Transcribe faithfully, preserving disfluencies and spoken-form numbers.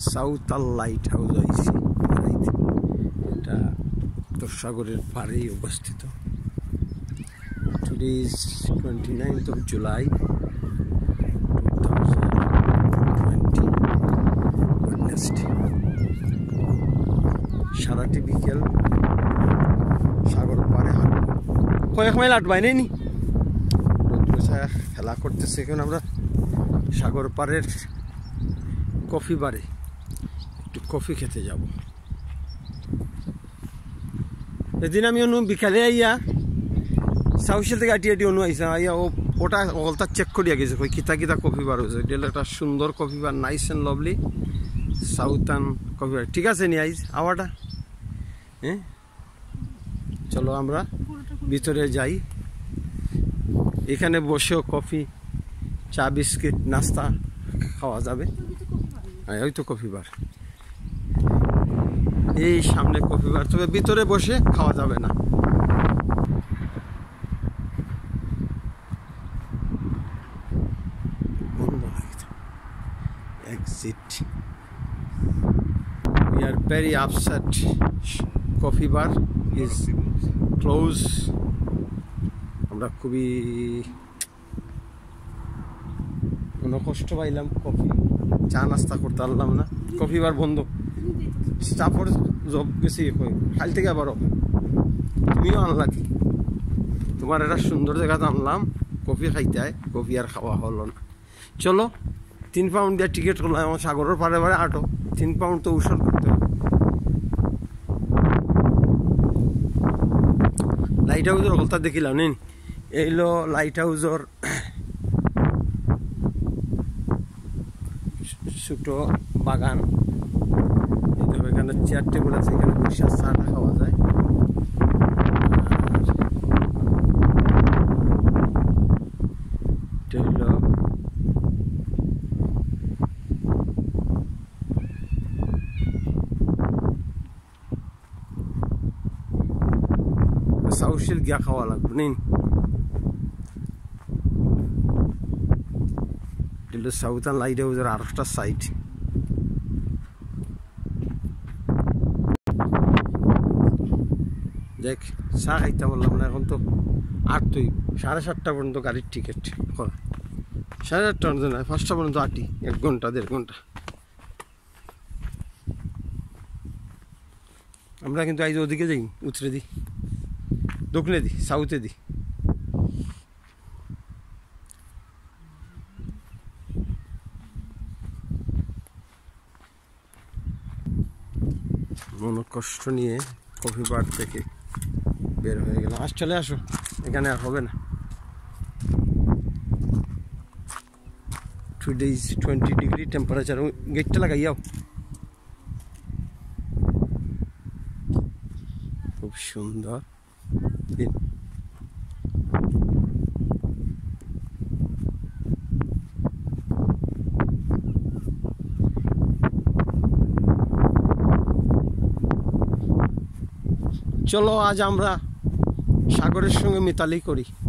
সাউতাল light house আইছি এটা তোরসাগরের পাড়েই অবস্থিত। Today is twenty ninth of July two thousand twenty Wednesday. সারাটি বিকেল সাগর পাড়ে হাঁটবো, কয়েক মাইল হাঁটবাই নেই রৌদ্র ছায়া খেলা করতেছে। এখন আমরা সাগর পাড়ের কফি বারে একটু কফি খেতে যাব। এদিন আমি অনু বিকালে আইয়া সাউশেল থেকে আটি আটি অনু আইসা আইয়া ও ওটা অলতা চেক করিয়া গেছে কই কিতা কিতা কফি বার হয়েছে। এটা একটা সুন্দর coffee bar, nice and lovely southern coffee bar. ঠিক আছে নি আইজ আওয়াটা, হ্যাঁ চলো আমরা ভিতরে যাই। এখানে বসেও কফি, চা, বিস্কিট, নাস্তা খাওয়া যাবে। ওই তো কফি বার, এই সামনে কফি বার, তবে ভিতরে বসে খাওয়া যাবে না। Exit. We are very upset. Coffee bar is closed. আমরা খুবই কোনো কষ্ট পাইলাম, কফি চা নাস্তা করতে পারলাম না, কফি বার বন্ধ। চাপড় জব গেছি কাল থেকে আবার তুমিও আনলা কি? তোমার একটা সুন্দর জায়গাতে আনলাম কফি খাইতে, কফি আর খাওয়া হলো না। চলো তিন পাউন্ড দিয়ে টিকিট করলাম, আমার সাগরের পাড়ে পাড়ে আটো, তিন পাউন্ড তো উসল করতে হবে। লাইট হাউসের হলতা দেখিলাম নেই, এইলো লাইট হাউসের ছোট বাগান। এখানে চেয়ার টেবিল আছে, এখানে বসে চাটা খাওয়া যায়। সাউশেল গিয়া খাওয়া লাগবে নেই, সাউথার্ন লাইট হাউসের আর একটা সাইড। দেখ চা খাইতে বললাম না, এখন তো আট তুই সাড়ে সাতটা পর্যন্ত গাড়ির টিকিট করা, সাড়ে সাতটা পর্যন্ত নয় পাঁচটা পর্যন্ত আটি, এক ঘন্টা দেড় ঘন্টা। আমরা কিন্তু আজ ওদিকে যাই, উতরে দিই, দক্ষিণে দিই, সাউথে দিই। মন কষ্ট নিয়ে কফি বার থেকে বের হয়ে গেলাম। আজ চলে আসো, এখানে আর হবে না। Today is twenty degree temperature. গেটটা লাগাইয়াও, খুব সুন্দর দিন। চলো আজ আমরা সাগরের সঙ্গে মিতালি করি।